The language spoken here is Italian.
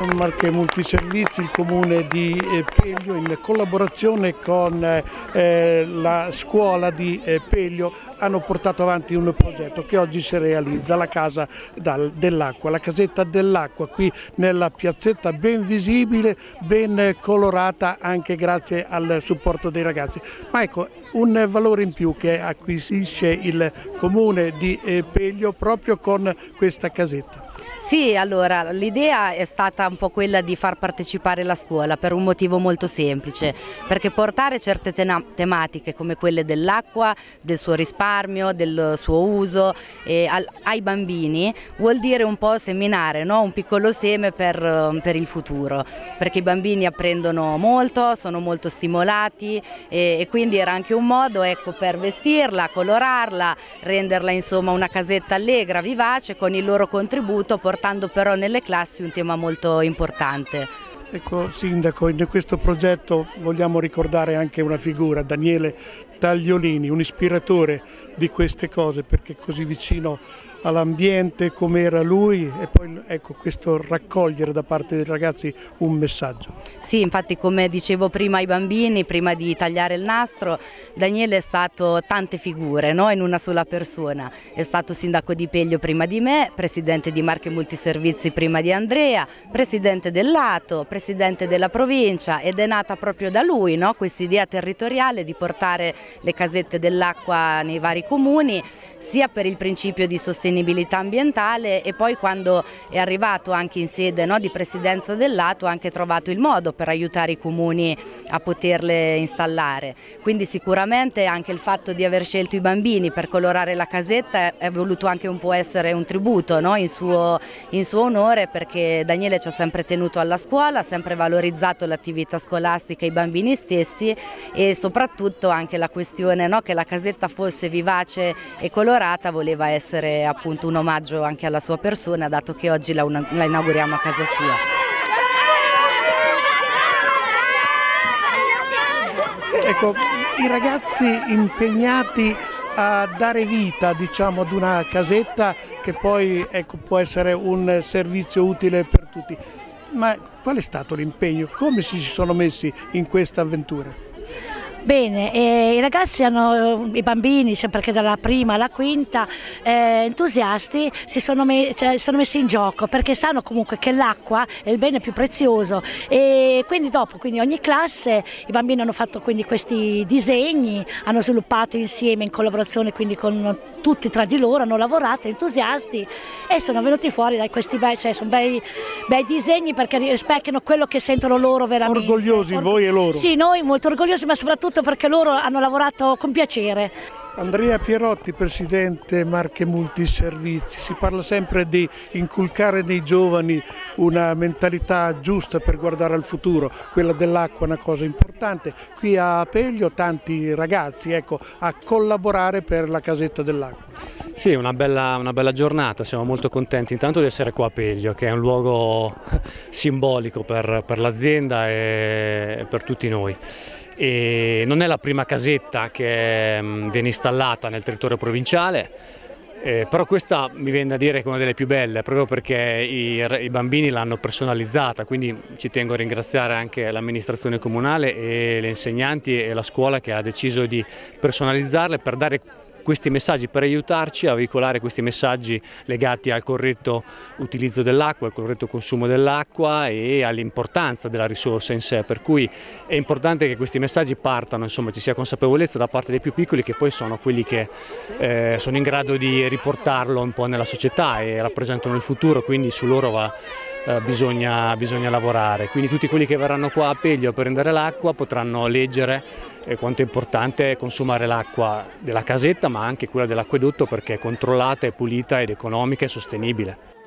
Marche Multiservizi, il comune di Peglio, in collaborazione con la scuola di Peglio, hanno portato avanti un progetto che oggi si realizza, la casa dell'acqua, la casetta dell'acqua, qui nella piazzetta, ben visibile, ben colorata anche grazie al supporto dei ragazzi. Ma ecco, un valore in più che acquisisce il comune di Peglio proprio con questa casetta. Sì, allora l'idea è stata un po' quella di far partecipare la scuola per un motivo molto semplice, perché portare certe tematiche come quelle dell'acqua, del suo risparmio, del suo uso ai bambini vuol dire un po' seminare, no? Un piccolo seme per il futuro, perché i bambini apprendono molto, sono molto stimolati e quindi era anche un modo, ecco, per vestirla, colorarla, renderla insomma una casetta allegra, vivace, con il loro contributo, portando però nelle classi un tema molto importante. Ecco Sindaco, in questo progetto vogliamo ricordare anche una figura, Daniele Tagliolini, un ispiratore di queste cose, perché così vicino all'ambiente come era lui, e poi ecco questo raccogliere da parte dei ragazzi un messaggio. Sì, infatti come dicevo prima ai bambini, prima di tagliare il nastro, Daniele è stato tante figure, no? In una sola persona. È stato sindaco di Peglio prima di me, presidente di Marche Multiservizi prima di Andrea, presidente del Lato, presidente della provincia, ed è nata proprio da lui, no? Quest'idea territoriale di portare le casette dell'acqua nei vari comuni, sia per il principio di sostenibilità ambientale, e poi quando è arrivato anche in sede, no, di presidenza del Lato, ha anche trovato il modo per aiutare i comuni a poterle installare. Quindi sicuramente anche il fatto di aver scelto i bambini per colorare la casetta è voluto anche un po' essere un tributo, no, in suo onore, perché Daniele ci ha sempre tenuto alla scuola, ha sempre valorizzato l'attività scolastica e i bambini stessi, e soprattutto anche la questione, no, che la casetta fosse vivace e colorata voleva essere appunto un omaggio anche alla sua persona, dato che oggi la inauguriamo a casa sua. Ecco, i ragazzi impegnati a dare vita, diciamo, ad una casetta che poi, ecco, può essere un servizio utile per tutti. Ma qual è stato l'impegno? Come si sono messi in questa avventura? Bene, i ragazzi i bambini, sempre che dalla prima alla quinta, entusiasti, si sono messi in gioco, perché sanno comunque che l'acqua è il bene più prezioso, e quindi dopo ogni classe i bambini hanno fatto quindi questi disegni, hanno sviluppato insieme in collaborazione quindi con tutti tra di loro, hanno lavorato entusiasti e sono venuti fuori da questi sono bei disegni, perché rispecchiano quello che sentono loro veramente. Orgogliosi voi e loro? Sì, noi molto orgogliosi, ma soprattutto perché loro hanno lavorato con piacere. Andrea Pierotti, presidente Marche Multiservizi, si parla sempre di inculcare nei giovani una mentalità giusta per guardare al futuro, quella dell'acqua è una cosa importante. Qui a Peglio tanti ragazzi, ecco, a collaborare per la casetta dell'acqua. Sì, una bella giornata, siamo molto contenti intanto di essere qua a Peglio, che è un luogo simbolico per l'azienda e per tutti noi. E non è la prima casetta che viene installata nel territorio provinciale, però questa mi viene da dire che è una delle più belle, proprio perché i bambini l'hanno personalizzata, quindi ci tengo a ringraziare anche l'amministrazione comunale e le insegnanti e la scuola che ha deciso di personalizzarle per dare questi messaggi, per aiutarci a veicolare questi messaggi legati al corretto utilizzo dell'acqua, al corretto consumo dell'acqua e all'importanza della risorsa in sé, per cui è importante che questi messaggi partano, insomma ci sia consapevolezza da parte dei più piccoli, che poi sono quelli che sono in grado di riportarlo un po' nella società e rappresentano il futuro, quindi su loro bisogna lavorare. Quindi tutti quelli che verranno qua a Peglio a prendere l'acqua potranno leggere quanto è importante consumare l'acqua della casetta, ma anche quella dell'acquedotto, perché è controllata, è pulita ed economica e sostenibile.